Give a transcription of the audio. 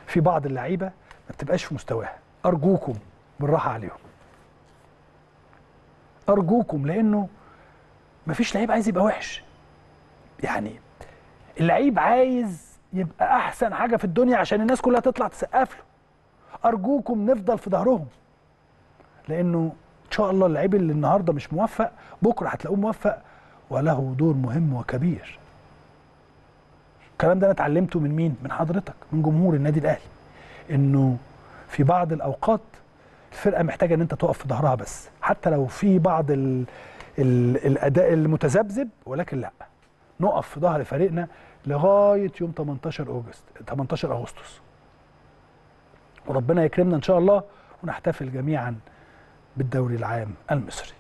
في بعض اللعيبه ما بتبقاش في مستواها، ارجوكم بالراحه عليهم، ارجوكم، لانه ما فيش لعيب عايز يبقى وحش. يعني اللعيب عايز يبقى احسن حاجه في الدنيا عشان الناس كلها تطلع تسقف له. ارجوكم نفضل في ظهرهم، لانه ان شاء الله اللعيب اللي النهارده مش موفق بكره هتلاقوه موفق وله دور مهم وكبير. الكلام ده انا اتعلمته من مين؟ من حضرتك، من جمهور النادي الاهلي، انه في بعض الاوقات الفرقه محتاجه ان انت تقف في ظهرها، بس حتى لو في بعض الاداء المتذبذب، ولكن لا، نقف في ظهر فريقنا لغايه يوم 18 اغسطس، وربنا يكرمنا ان شاء الله ونحتفل جميعا بالدوري العام المصري.